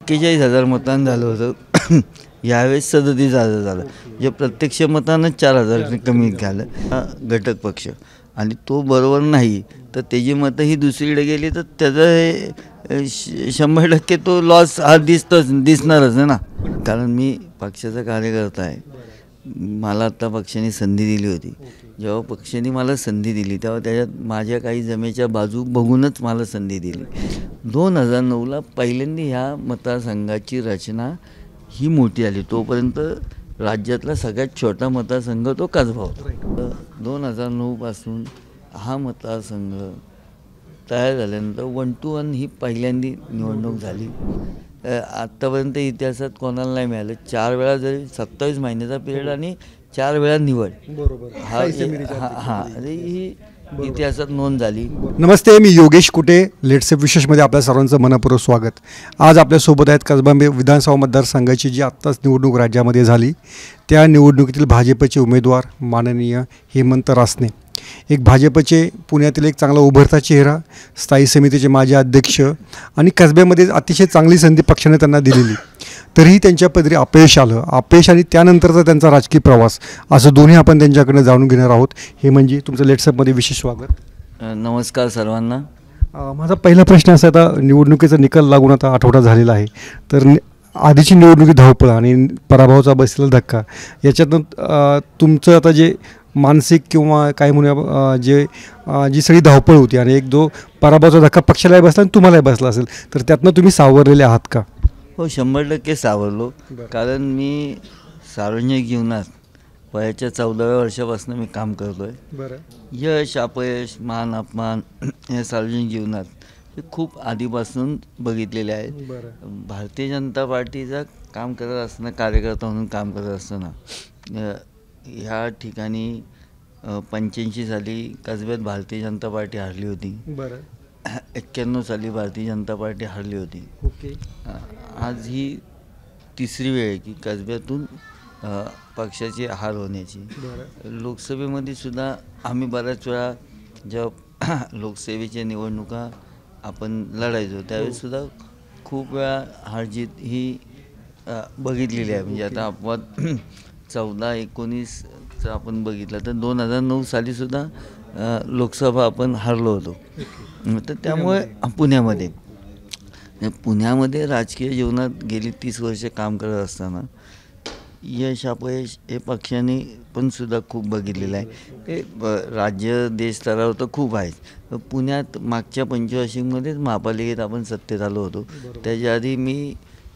41,000 मतांनी झालं होतं. यावेळेस 37,000 झालं. जे प्रत्यक्ष मतानं 4,000 कमी झालं. हा घटक पक्ष आणि तो बरोबर नाही तर त्याची मतं ही दुसरीकडे गेली तर त्याचं हे 100% तो लॉस हा दिसणारच आहे ना. कारण मी पक्षाचा कार्यकर्ता आहे. मला आता पक्षाने संधी दिली होती. जेव्हा पक्षाने मला संधी दिली तेव्हा त्याच्यात माझ्या काही जमेच्या बाजू बघूनच मला संधी दिली. 2009ला पहिल्यांदा ह्या मतदारसंघाची रचना ही मोठी झाली. तोपर्यंत राज्यातला सगळ्यात छोटा मतदारसंघ तो कसबा होता. 2009पासून हा मतदारसंघ तयार झाल्यानंतर 1 to 1 ही पहिल्यांदी निवडणूक झाली. आत्तापर्यंत इतिहासात कोणाला नाही मिळालं. 4 वेळा जरी 27 महिन्याचा पिरियड आणि 4 वेळा निवड. बरोबर. ही इतिहासात नोंद झाली. नमस्ते, मी योगेश कुटे. लेट्सअप विशेषमध्ये आपल्या सर्वांचं मनपूर्वक स्वागत. आज आपल्यासोबत आहेत कसबा विधानसभा मतदारसंघाची जी आत्ताच निवडणूक राज्यामध्ये झाली त्या निवडणुकीतील भाजपचे उमेदवार माननीय हेमंत रासने. एक भाजपचे पुण्यातील एक चांगला उभरता चेहरा, स्थायी समितीचे माजी अध्यक्ष आणि कसब्यामध्ये अतिशय चांगली संधी पक्षाने त्यांना दिलेली. तरीही त्यांच्या पदरी अपयश आलं. अपयश आणि त्यानंतरचा त्यांचा राजकीय प्रवास असं दोन्ही आपण त्यांच्याकडनं जाणून घेणार आहोत. हे म्हणजे तुमचं लेट्सअपमध्ये विशेष स्वागत. नमस्कार सर्वांना. माझा पहिला प्रश्न असा, आता निवडणुकीचा निकाल लागून आता आठवडा झालेला आहे, तर आधीची निवडणुकी धावपळ आणि पराभवाचा बसलेला धक्का याच्यातून तुमचं आता जे मानसिक किंवा काय म्हणूया जी सगळी धावपळ होती आणि एक जो पराभवाचा धक्का पक्षालाही बसला आणि तुम्हालाही बसला असेल, तर त्यातनं तुम्ही सावरलेले आहात का? हो, 100% सावरलो. कारण मी सार्वजनिक जीवनात वयाच्या 14व्या वर्षापासून मी काम करतो आहे. बरं. यश अपयश मान अपमान हे सार्वजनिक जीवनात हे खूप आधीपासून बघितलेले आहेत. भारतीय जनता पार्टीचा काम करत असताना, कार्यकर्ता म्हणून काम करत असताना ह्या ठिकाणी 85 साली कसब्यात भारतीय जनता पार्टी हारली होती. 91 साली भारतीय जनता पार्टी हारली होती. ओके. आज ही तिसरी वेळ आहे की कसब्यातून पक्षाची हार होण्याची. लोकसभेमध्ये सुद्धा आम्ही बऱ्याच वेळा जेव्हा लोकसेवेच्या निवडणुका आपण लढायचो त्यावेळेससुद्धा खूप वेळा हारजीत ही बघितलेली आहे. म्हणजे आता अपवाद 14-19चं आपण बघितलं तर 2009 सालीसुद्धा लोकसभा आपण हारलो होतो. तर त्यामुळे पुण्यामध्ये राजकीय जीवनात गेली 30 वर्षे काम करत असताना यश अपयश हे पक्षाने पण सुद्धा खूप बघितलेलं आहे. ते राज्य देश स्तरावर तर खूप आहे. पुण्यात मागच्या पंचवार्षिकमध्येच महापालिकेत आपण सत्तेत आलो होतो. त्याच्या आधी मी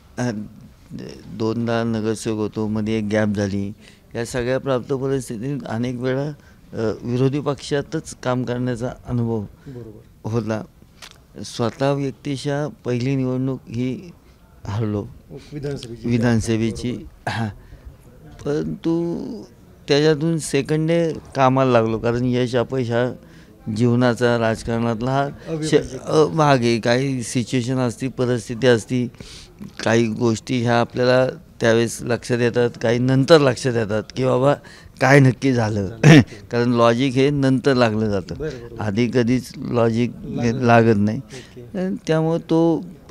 2दा नगरसेवक होतो. मध्ये एक गॅप झाली. या सगळ्या प्राप्त परिस्थितीत अनेक वेळा विरोधी पक्षातच काम करण्याचा अनुभव होता. स्वतः व्यक्तिशः पहिली निवडणूक ही हरलो विधानसभेची. परंतु त्याच्यातून सेकंड डे कामाला लागलो. कारण यश अपयश हा जीवनाचा राजकारणातला हा भाग आहे. काही सिच्युएशन असती, परिस्थिती असती, काही गोष्टी ह्या आपल्याला त्यावेळेस लक्षात येतात, काही नंतर लक्षात येतात की बाबा काय नक्की झालं. कारण लॉजिक हे नंतर लागलं जातं, आधी कधीच लॉजिक लागत नाही. त्यामुळे तो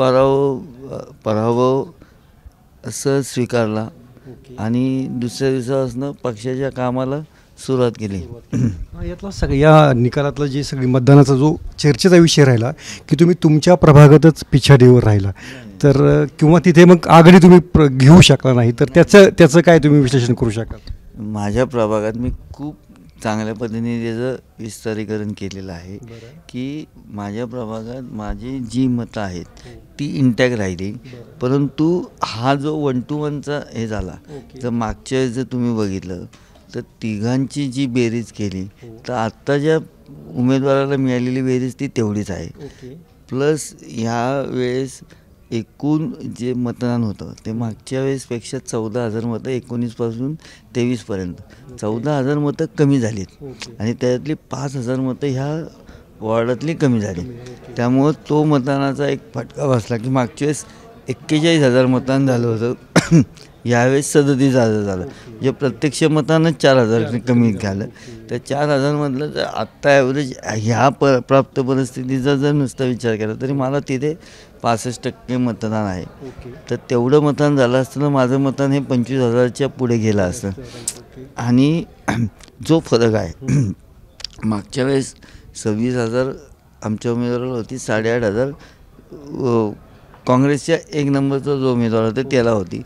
पराभव असं स्वीकारला आणि दुसऱ्या दिवसापासून पक्षाच्या कामाला सुरुवात केली. यातला सगळ्या निकालातला जे सगळी मतदानाचा जो चर्चेचा विषय राहिला की तुम्ही तुमच्या प्रभागातच पिछाडीवर राहिला, तर किंवा तिथे मग आघाडी तुम्ही घेऊ शकला नाही, तर त्याचं काय तुम्ही विश्लेषण करू शकाल? माझ्या प्रभागात मी खूप चांगल्या पद्धतीने त्याचं विस्तारीकरण केलेलं आहे की माझ्या प्रभागात माझी जी मतं आहेत ती इंटॅक्ट राहिली. परंतु हा जो 1 to 1चा हे झाला, जर मागच्या वेळेस जर तुम्ही बघितलं तर तिघांची जी बेरीज केली तर आत्ता ज्या उमेदवाराला मिळालेली बेरीज ती तेवढीच आहे. प्लस ह्या वेळेस एकूण जे मतदान होतं ते मागच्या वेळेसपेक्षा 14,000 मतं 19पासून 23पर्यंत 14,000 मतं कमी झालीत आणि त्यातली 5,000 मतं ह्या वॉर्डातली कमी झाली. त्यामुळं तो मतदानाचा एक फटका बसला की मागच्या वेळेस 41,000 मतदान झालं होतं यावेळेस 37,000 झालं. जे प्रत्यक्ष मतानं 4,000 कमी झालं. तर 4,000मधलं जर आत्ता ॲव्हरेज ह्या प्राप्त परिस्थितीचा जर नुसता विचार केला तरी मला तिथे 65% मतदान आहे. तर तेवढं मतदान झालं असतं माझं मतदान हे 25,000च्या पुढे गेलं असतं. आणि जो फरक आहे मागच्या वेळेस 26,000 आमच्या उमेदवाराला होती, 8,500 काँग्रेसच्या 1 नंबरचा जो उमेदवार होता त्याला होती,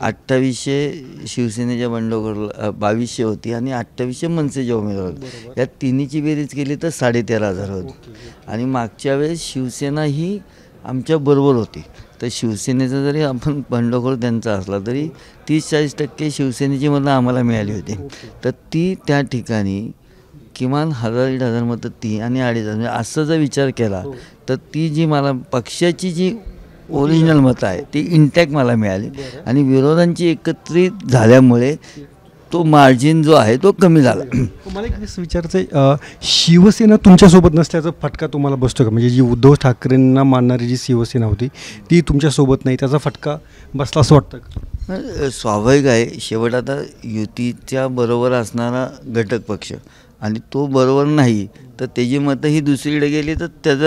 2800 शिवसेनेच्या बंडखोरला, 2200 होती आणि 2800 मनसेच्या उमेदवार होते. या तिन्हीची बेरीज केली तर 13,500 होती. आणि मागच्या वेळेस शिवसेना ही आमच्याबरोबर होती. तर शिवसेनेचा जरी आपण बंडखोर त्यांचा असला तरी 30-40% शिवसेनेची मतं आम्हाला मिळाली होती. तर ती त्या ठिकाणी किमान 1,000-1,500 मतं ती आणि 2,500 म्हणजे असं जर विचार केला तर ती जी मला पक्षाची जी ओरिजिनल मतं आहे ती इंटॅक्ट मला मिळाली. आणि विरोधांची एकत्रित झाल्यामुळे तो मार्जिन जो आहे तो कमी झाला. मला एक विचारायचं आहे, शिवसेना तुमच्यासोबत नसल्याचा फटका तुम्हाला बसतो का? म्हणजे जी उद्धव ठाकरेंना मानणारी जी शिवसेना होती ती तुमच्यासोबत नाही, त्याचा फटका बसला असं वाटतं का? स्वाभाविक आहे. शेवट आता युतीच्या बरोबर असणारा घटक पक्ष आणि तो बरोबर नाही तर त्याची मतं ही दुसरीकडे गेली तर त्याचं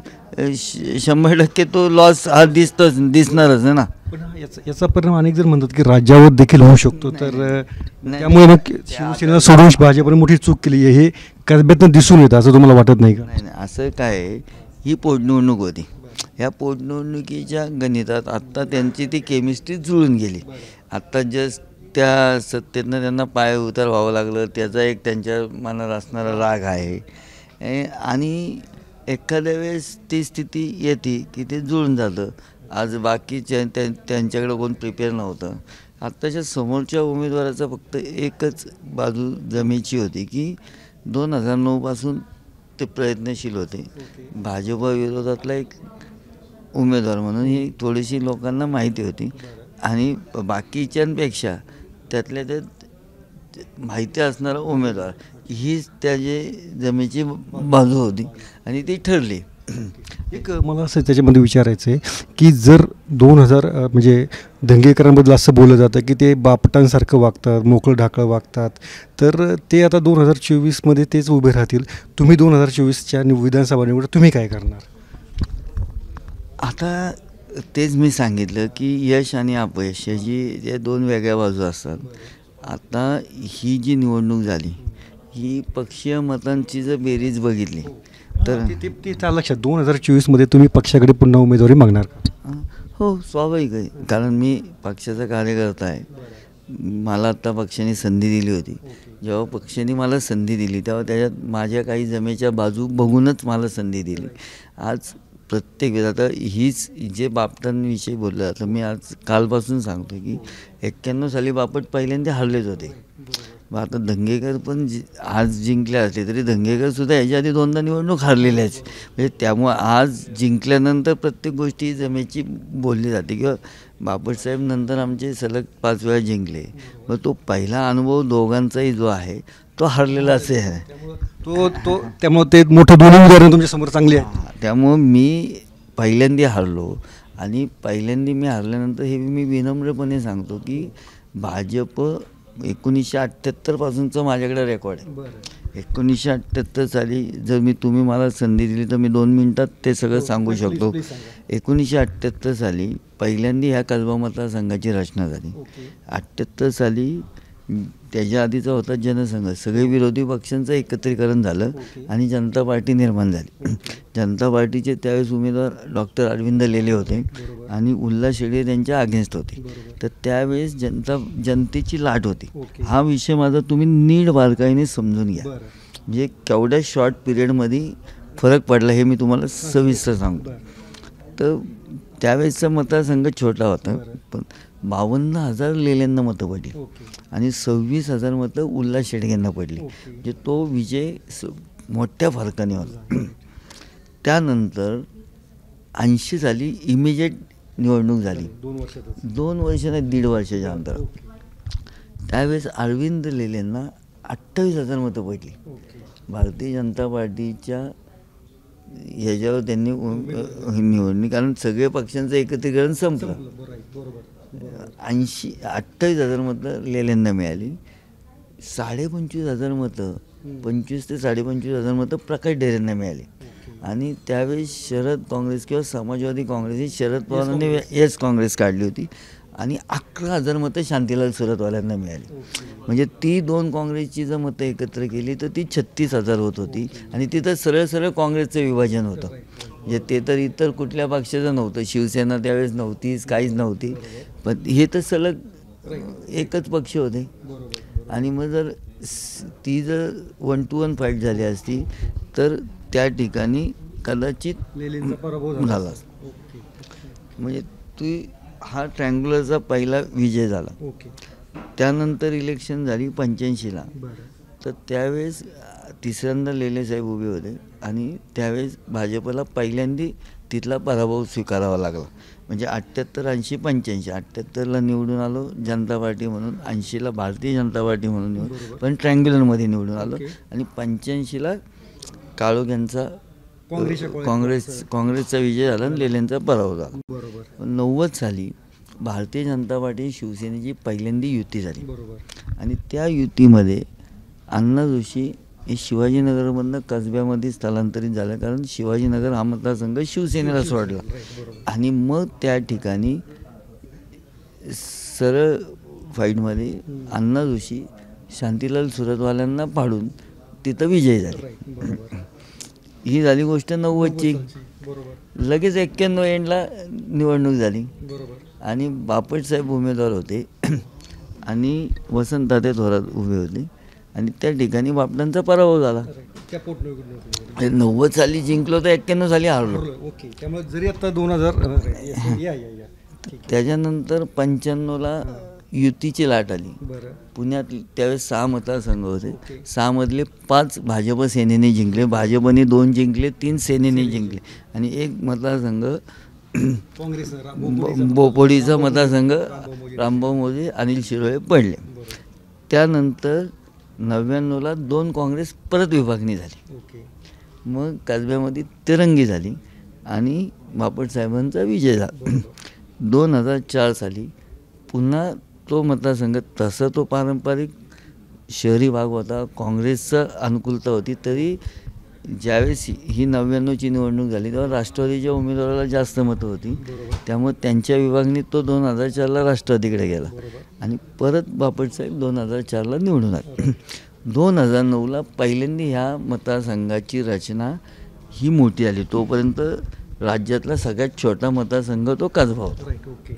हे 100% तो लॉस हा दिसणारच आहे ना. पण याचा परिणाम अनेक जर म्हणतात की राज्यावर देखील होऊ शकतो. तर त्यामुळे मग शिवसेना सोडून भाजपने मोठी चूक केली आहे हे कसब्यातनं दिसून येतं असं तुम्हाला वाटत नाही का? नाही, असं काय आहे, ही पोटनिवडणूक होती. ह्या पोटनिवडणुकीच्या गणितात आत्ता त्यांची ती केमिस्ट्री जुळून गेली. आत्ता जस्ट त्या सत्तेतनं त्यांना पाय उतार व्हावं लागलं, त्याचा एक त्यांच्या मनात असणारा राग आहे. आणि एखाद्या वेळेस ती स्थिती येते की ते जुळून जातं. आज बाकीच्या त्यांच्याकडे कोण प्रिपेअर नव्हतं. आत्ताच्या समोरच्या उमेदवाराचा फक्त एकच बाजू जमेची होती की 2009पासून ते प्रयत्नशील होते. भाजपा विरोधातला एक उमेदवार म्हणून ही थोडीशी लोकांना माहिती होती. आणि बाकीच्यांपेक्षा त्यातल्या त्यात माहिती असणारा उमेदवार हीच त्याची जमेची बाजू होती आणि ती ठरली. एक मला असं त्याच्यामध्ये विचारायचं आहे की जर 2000 म्हणजे दंगेकरांबद्दल असं बोललं जातं की ते बापटांसारखं वागतात, मोकळं ढाकळं वागतात, तर ते आता 2024मध्ये तेच उभे राहतील. तुम्ही 2024च्या विधानसभा निवडणुकीत तुम्ही काय करणार? आता तेच मी सांगितलं की यश आणि अपयश याची जे 2 वेगळ्या बाजू असतात. आता ही जी निवडणूक झाली ही पक्षीय मतांची जर बेरीज बघितली तर ते लक्षात 2024मध्ये तुम्ही पक्षाकडे पुन्हा उमेदवारी मागणार का? हो, स्वाभाविक आहे. कारण मी पक्षाचा कार्यकर्ता आहे. मला आत्ता पक्षाने संधी दिली होती. जेव्हा पक्षाने मला संधी दिली तेव्हा त्याच्यात माझ्या काही जमेच्या बाजू बघूनच मला संधी दिली. आज प्रत्येक वेळेस आता हीच जे बापटांविषयी बोललं जातं, मी आज कालपासून सांगतो की 91 साली बापट पहिल्यांदा हरलेच होते. मग आता दंगेकर पण आज जिंकले असले तरी दंगेकरसुद्धा याच्या आधी 2दा निवडणूक हारलेल्याच. म्हणजे त्यामुळं आज जिंकल्यानंतर प्रत्येक गोष्टी जमेची बोलली जाते किंवा बापटसाहेब नंतर आमचे सलग 5 वेळा जिंकले. मग तो पहिला अनुभव दोघांचाही जो आहे तो हरलेला असे आहे. त्यामुळे ते मोठं दोन्ही उदाहरण तुमच्यासमोर चांगली आहे. त्यामुळं मी पहिल्यांदा हारलो आणि पहिल्यांदा मी हारल्यानंतर हे मी विनम्रपणे सांगतो की भाजप 1978 पासूनचं माझ्याकडे रेकॉर्ड आहे. 1978 साली जर तुम्ही मला संधी दिली तर मी 2 मिनिटात ते सगळं सांगू शकतो. 1978 साली पहिल्यांदा ह्या कसबा मतदारसंघाची रचना झाली. 78 साली त्याच्या आधीचा होता जनसंघ, सगळे विरोधी पक्षांचं एकत्रीकरण झालं आणि जनता पार्टी निर्माण झाली. जनता पार्टीचे त्यावेळेस उमेदवार डॉक्टर अरविंद लेले होते आणि उल्हास शेळके त्यांच्या अगेन्स्ट होते. तर त्यावेळेस जनतेची लाट होती. हा विषय माझा तुम्ही नीट बारकाईने समजून घ्या. म्हणजे केवढ्या शॉर्ट पिरियडमध्ये फरक पडला हे मी तुम्हाला सविस्तर सांगतो. तर त्यावेळेसचा मतदारसंघ छोटा होता पण 52,000 लेल्यांना मतं पडली आणि 26,000 मतं उल्हास शेळकेंना पडली. म्हणजे तो विजय मोठ्या फरकाने होता. त्यानंतर 80 साली इमिजिएट निवडणूक झाली. 2 वर्ष नाही 1.5 वर्षाच्या अंतर. त्यावेळेस अरविंद लेलेंना 28,000 मतं पडली. भारतीय जनता पार्टीच्या ह्याच्यावर त्यांनी निवडणी, कारण सगळे पक्षांचं एकत्रीकरण संपलं. 28,000 मतं लेल्यांना मिळाली. 25,500 मतं, 25 ते 25,500 मतं प्रकाश डेरेंना मिळाली. आणि त्यावेळेस शरद काँग्रेस किंवा समाजवादी काँग्रेस ही शरद पवारांनी येस काँग्रेस काढली होती. आणि 11,000 मतं शांतीलाल सुरतवाल्यांना मिळाली. म्हणजे ती दोन काँग्रेसची जर मतं एकत्र केली तर ती 36,000 होत होती. आणि तिथं सरळ सरळ काँग्रेसचं विभाजन होतं. म्हणजे ते तर इतर कुठल्या पक्षाचं नव्हतं, शिवसेना त्यावेळेस नव्हतीच, काहीच नव्हती. पण हे तर सलग एकच पक्ष होते. आणि मग जर ती जर 1-to-1 फाईट झाली असती तर त्या ठिकाणी कदाचित झाला. म्हणजे ती हा ट्रँग्युलरचा पहिला विजय झाला. त्यानंतर इलेक्शन झाली 85ला. तर त्यावेळेस तिसऱ्यांदा लेले साहेब उभे होते आणि त्यावेळेस भाजपला पहिल्यांदा तिथला पराभव स्वीकारावा लागला. म्हणजे 78, 80, 85. 78ला निवडून आलो जनता पार्टी म्हणून, 80ला भारतीय जनता पार्टी म्हणून निवडून, पण ट्रँग्युलरमध्ये निवडून आलो. आणि 85ला काळोख यांचा काँग्रेसचा विजय झाला आणि लेल्यांचा पराभव झाला. 90 साली भारतीय जनता पार्टी शिवसेनेची पहिल्यांदा युती झाली. आणि त्या युतीमध्ये अण्णा जोशी हे शिवाजीनगरमधनं कसब्यामध्ये स्थलांतरित झालं, कारण शिवाजीनगर हा मतदारसंघ शिवसेनेला सोडला. आणि मग त्या ठिकाणी सरळ फाईटमध्ये अण्णा जोशी शांतीलाल सुरतवाल्यांना पाडून तिथं विजय झाले. ही झाली गोष्ट 90ची. लगेच 91 एंडला निवडणूक झाली आणि बापटसाहेब उमेदवार होते आणि वसंतदादा थोरात उभे होते. आणि त्या ठिकाणी बापटांचा पराभव झाला. 90 साली जिंकलो तर 91 साली हारलो. त्यामुळे जरी आता 2000 त्याच्यानंतर 95ला युतीची लाट आली. पुण्यात त्यावेळेस 6 मतदारसंघ होते. 6 मधले 5 भाजप सेनेने जिंकले, भाजपने 2 जिंकले, 3 सेनेने जिंकले. आणि एक मतदारसंघ बोपोडीचा मतदारसंघ रामभाऊ मोजे, अनिल शिरोळे पडले. त्यानंतर 99ला 2 काँग्रेस परत विभागणी झाली. मग कसब्यामध्ये तिरंगी झाली आणि बापटसाहेबांचा विजय झाला. 2004 साली पुन्हा तो मतदारसंघ, तसा तो पारंपरिक शहरी भाग होता, काँग्रेसचं अनुकूलता होती, तरी ज्यावेळेस ही 99ची निवडणूक झाली तेव्हा राष्ट्रवादीच्या उमेदवाराला जास्त मतं होती. त्यामुळे त्यांच्या विभागणीत तो 2004ला राष्ट्रवादीकडे गेला आणि परत बापटसाहेब 2004ला निवडून आले. 2009ला पहिल्यांदा ह्या मतदारसंघाची रचना ही मोठी आली. तोपर्यंत राज्यातला सगळ्यात छोटा मतदारसंघ तो कसबा होता.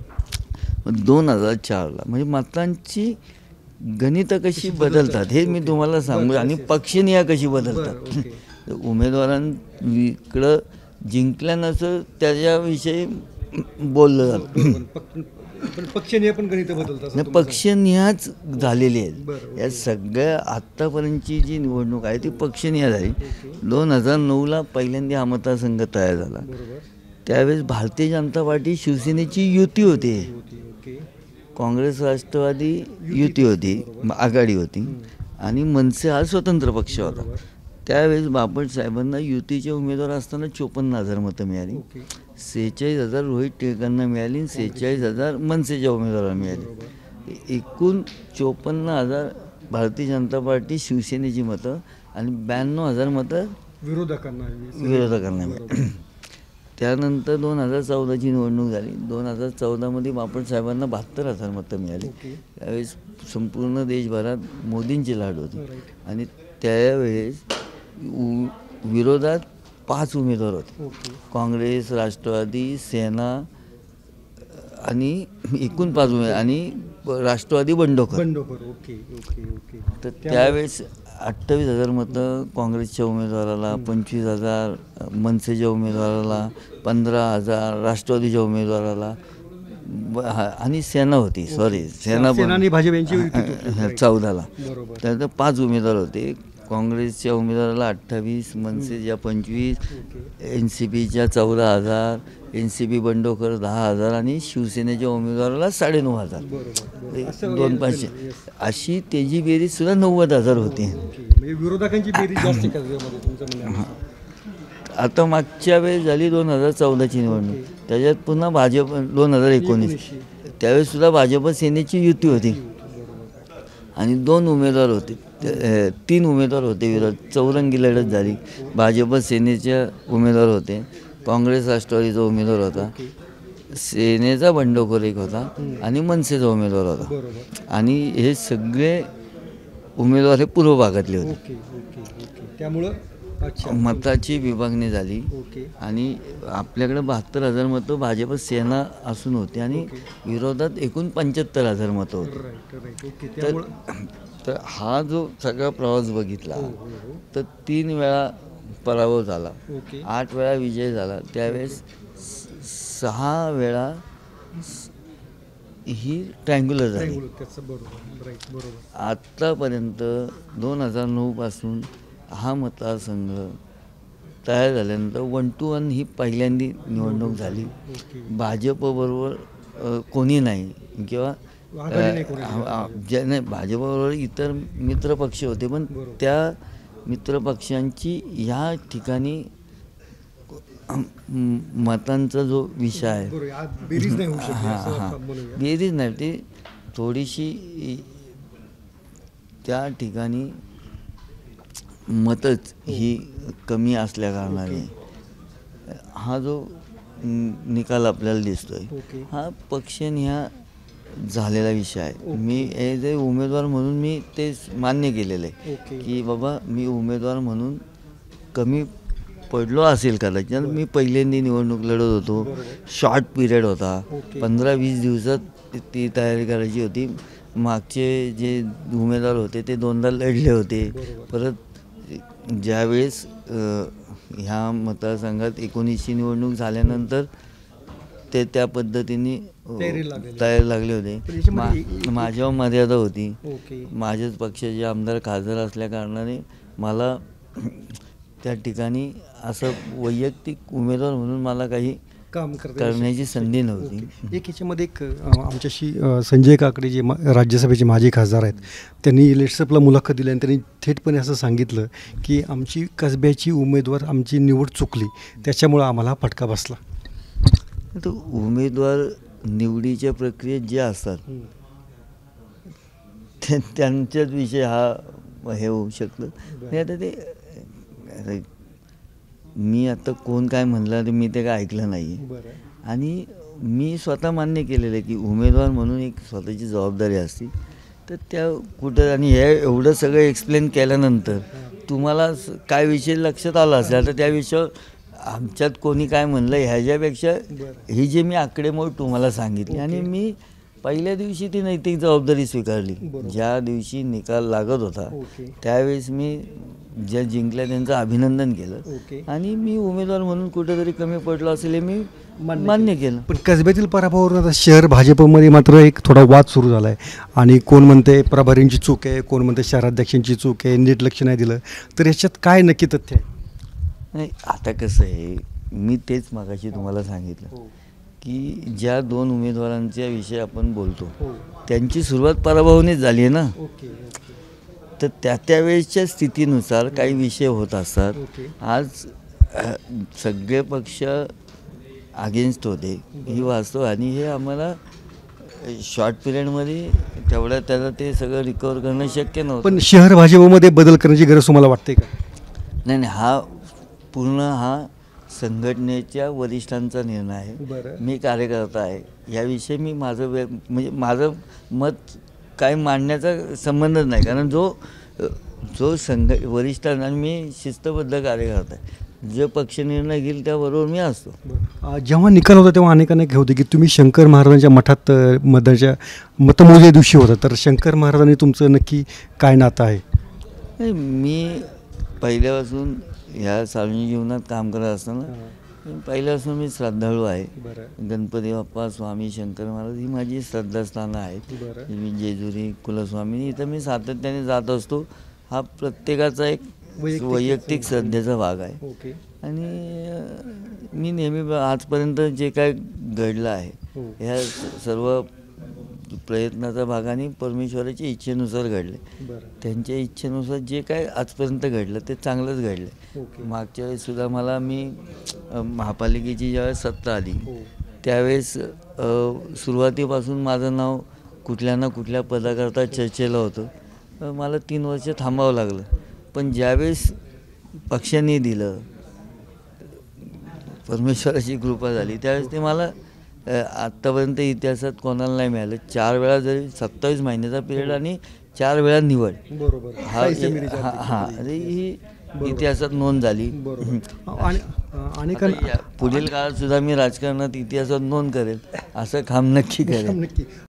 2004ला म्हणजे मतांची गणितं कशी बदलतात हे मी तुम्हाला सांगू, आणि पक्षनिया कशी बदलतात. उमेदवारांकडं जिंकल्यानंतर त्याच्याविषयी बोललं जातं. पक्षनियाच झालेली आहेत. या सगळ्या आत्तापर्यंतची जी निवडणूक आहे ती पक्षनिया झाली. 2009ला पहिल्यांदा हा मतदारसंघ तयार झाला. त्यावेळेस भारतीय जनता पार्टी शिवसेनेची युती होती, काँग्रेस राष्ट्रवादी युती होती, आघाडी होती, आणि मनसे हा स्वतंत्र पक्ष होता. त्यावेळेस बापटसाहेबांना युतीचे उमेदवार असताना 54,000 मतं मिळाली. 46,000 रोहित टिळकांना मिळाली, 46,000 मनसेच्या उमेदवारांना मिळाली. एकूण 54,000 भारतीय जनता पार्टी शिवसेनेची मतं आणि 92,000 मतं विरोधकांना मिळाली. त्यानंतर 2014ची निवडणूक झाली. 2014मध्ये बापटसाहेबांना 72,000 मतं मिळाली. त्यावेळेस संपूर्ण देशभरात मोदींची लाट होती आणि त्यावेळेस विरोधात 5 उमेदवार होते, काँग्रेस, राष्ट्रवादी, सेना आणि एकूण 5 उमेदवार आणि राष्ट्रवादी बंडखोर. तर त्यावेळेस 28,000 मतं काँग्रेसच्या उमेदवाराला, 25,000 मनसेच्या उमेदवाराला, 15,000 राष्ट्रवादीच्या उमेदवाराला आणि सेना होती, सेना 14ला. त्यानंतर 5 उमेदवार होते. काँग्रेसच्या उमेदवाराला 28, मनसेच्या 25, NCPच्या 14,000, NCP बंडखोर 10,000 आणि शिवसेनेच्या उमेदवाराला 9,500, 2-500 अशी त्याची बेरीज सुद्धा 90,000 होती. विरोधकांची बेरीज जास्त आता मागच्या वेळेस झाली 2014ची निवडणूक, त्याच्यात पुन्हा भाजप 2019 त्यावेळेससुद्धा भाजप सेनेची युती होती आणि 2 उमेदवार होते, 3 उमेदवार होते विरोध, चौरंगी लढत झाली. भाजप सेनेचे उमेदवार होते, काँग्रेस राष्ट्रवादीचा उमेदवार होता, सेनेचा बंडखोर एक होता आणि मनसेचा उमेदवार होता आणि हे सगळे उमेदवार हे पूर्व भागातले होते. त्यामुळं मताची विभागणी झाली आणि आपल्याकडे 72,000 मतं भाजप सेना असून होती आणि विरोधात एकूण 75,000 मतं होती. तर हा जो सगळा प्रवास बघितला तर 3 वेळा पराभव झाला, 8 वेळा विजय झाला, त्यावेळेस 6 वेळा ही ट्रँग्युलर झाली. आत्तापर्यंत 2009 पासून हा मतदारसंघ तयार झाल्यानंतर 1 to 1 ही पहिल्यांदी निवडणूक झाली. भाजपबरोबर कोणी नाही किंवा नाही, भाजपबरोबर इतर मित्रपक्ष होते, पण त्या मित्रपक्षांची ह्या ठिकाणी मतांचा जो विषय आहे बेरीज नाही, ती थोडीशी त्या ठिकाणी मतच ही कमी असल्या कारणाने हा जो निकाल आपल्याला दिसतोय हा पक्षनिहाय झालेला विषय आहे. मी ॲज ए उमेदवार म्हणून मी ते मान्य केलेलं आहे की बाबा मी उमेदवार म्हणून कमी पडलो असेल कदाचित. मी पहिल्यांदा निवडणूक लढत होतो, शॉर्ट पिरियड होता, 15-20 दिवसात ती तयारी करायची होती. मागचे जे उमेदवार होते ते 2दा लढले होते. परत ज्यावेळेस ह्या मतदारसंघात 19ची निवडणूक झाल्यानंतर ते त्या पद्धतीने तयारी लागले होते. माझ्यावर मर्यादा होती, माझ्याच पक्षाचे आमदार खासदार असल्या कारणाने मला त्या ठिकाणी असं वैयक्तिक उमेदवार म्हणून मला काही काम करण्याची संधी नव्हती. एक याच्यामध्ये एक आमच्याशी संजय काकडे जे राज्यसभेचे माजी खासदार आहेत, त्यांनी लेट्सअपला मुलाखत दिली आणि त्यांनी थेटपणे असं सांगितलं की आमची कसब्याची उमेदवार आमची निवड चुकली, त्याच्यामुळं आम्हाला फटका बसला. तर उमेदवार निवडीच्या प्रक्रियेत जे असतात त्यांच्याच विषय हा हे होऊ शकतं. आता ते मी आता कोण काय म्हणलं तर मी ते काय ऐकलं नाही आणि मी स्वतः मान्य केलेलं आहे की उमेदवार म्हणून एक स्वतःची जबाबदारी असते. तर त्या कुठं आणि हे एवढं सगळं एक्सप्लेन केल्यानंतर तुम्हाला काय विषय लक्षात आला असेल तर त्या विषयावर आमच्यात कोणी काय म्हणलं ह्याच्यापेक्षा ही जे मी आकडेमोड तुम्हाला सांगितली आणि मी पहिल्या दिवशी ती नैतिक जबाबदारी स्वीकारली. ज्या दिवशी निकाल लागत होता त्यावेळेस मी ज्या जिंकल्या त्यांचं अभिनंदन केलं आणि मी उमेदवार म्हणून कुठेतरी कमी पडलो असेल हे मी मान्य केलं. पण कसब्यातील पराभवावरून आता शहर भाजपमध्ये मात्र एक थोडा वाद सुरू झाला आहे आणि कोण म्हणते प्रभारींची चूक आहे, कोण म्हणते शहराध्यक्षांची चूक आहे, नीट लक्ष नाही दिलं. तर याच्यात काय नक्की तथ्य आहे? नाही, आता कसं आहे, मी तेच मागाशी तुम्हाला सांगितलं की ज्या 2 उमेदवारांच्या विषयी आपण बोलतो त्यांची सुरुवात पराभवानेच झाली आहे ना. तर त्यावेळेसच्या स्थितीनुसार काही विषय होत असतात. आज सगळे पक्ष अगेन्स्ट होते ही वास्तव आणि हे आम्हाला शॉर्ट पिरियडमध्ये तेवढ्या त्याला ते सगळं रिकवर करणं शक्य नव्हतं. पण शहर भाजपमध्ये बदल करण्याची गरज तुम्हाला वाटते का? नाही, हा पूर्ण हा संघटनेच्या वरिष्ठांचा निर्णय आहे. मी कार्यकर्ता आहे, याविषयी मी म्हणजे माझं मत काय मांडण्याचा संबंधच नाही, कारण जो वरिष्ठांना मी शिस्तबद्ध कार्यकर्ता आहे. जे पक्ष निर्णय घेईल त्याबरोबर मी असतो. जेव्हा निकाल होता तेव्हा अनेकांना हे होते की तुम्ही शंकर महाराजांच्या मठात मतमोजणी दिवशी होता, तर शंकर महाराजांनी तुमचं नक्की काय नातं आहे? नाही, मी पहिल्यापासून ह्या सार्वजनिक जीवनात काम करत असताना पहिल्यापासून मी श्रद्धाळू आहे. गणपती बाप्पा, स्वामी शंकर महाराज ही माझी श्रद्धास्थानं आहेत. मी जेजुरी कुलस्वामी इथं मी सातत्याने जात असतो. हा प्रत्येकाचा एक वैयक्तिक श्रद्धेचा भाग आहे आणि मी नेहमी आजपर्यंत जे काय घडलं आहे ह्या सर्व प्रयत्नाचा भाग आणि परमेश्वराच्या इच्छेनुसार घडले. बरं. त्यांच्या इच्छेनुसार जे काय आजपर्यंत घडलं ते चांगलंच घडलं. ओके. मागच्या वेळेससुद्धा मी महापालिकेची ज्यावेळेस सत्ता आली हो. त्यावेळेस सुरुवातीपासून माझं नाव कुठल्या ना कुठल्या पदाकरता चर्चेला होतं. मला 3 वर्ष थांबावं लागलं. पण ज्यावेळेस पक्षाने दिलं, परमेश्वराची कृपा झाली, त्यावेळेस ते मला आत्तापर्यंत इतिहासात कोणाला नाही मिळालं. 4 वेळा जरी 27 महिन्याचा पिरियड आणि 4 वेळा निवड, बरोबर. हा हां अरे ही इतिहासात नोंद झाली. बरोबर. आणि अनेकांना आता पुढील काळात सुद्धा मी राजकारणात इतिहासात नोंद करेल, असं काम नक्की करेल. नक्की.